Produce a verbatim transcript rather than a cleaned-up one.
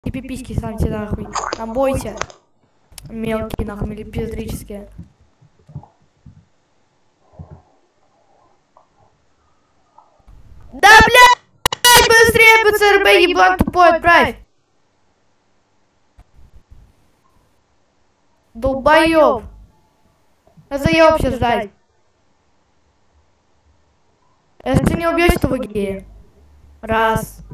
И пиписьки самте нахуй. Там бойся. Мелкие нахуй или пиздрические. Да блядь, быстрее пэ цэ эр бэ, еблан тупой, отправь. Долбоёб. Я заеб сейчас ждать. Если ты не убьешь этого гея. Раз.